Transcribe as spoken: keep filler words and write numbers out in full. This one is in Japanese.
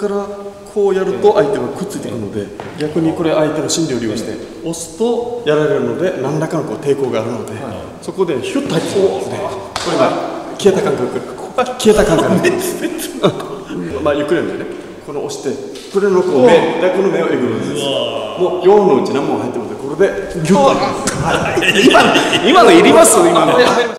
からこうやると相手がくっついてくるので、逆にこれ相手の心理を利用して押すとやられるので、何らかのこう抵抗があるので、そこでヒュッと入ってくるんですね。これが消えた感覚、消えた感覚まあゆっくりなんでね、この押してこれのこう目で、この目をえぐるんです。もうよんのうち何本入ってるので、これでギュッと。 今のいります？今の。